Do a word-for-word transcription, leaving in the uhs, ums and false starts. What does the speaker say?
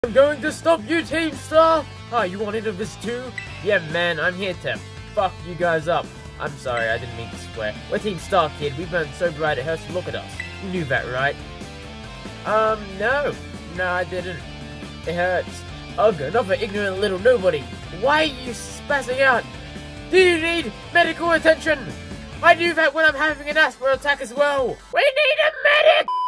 I'm going to stop you, Team Star! Oh, you wanted of this too? Yeah, man, I'm here to fuck you guys up. I'm sorry, I didn't mean to swear. We're Team Star, kid. We burn so bright it hurts to look at us. You knew that, right? Um, no. No, I didn't. It hurts. Ugh, another ignorant little nobody. Why are you spazzing out? Do you need medical attention? I do that when I'm having an asthma attack as well. We need a medic!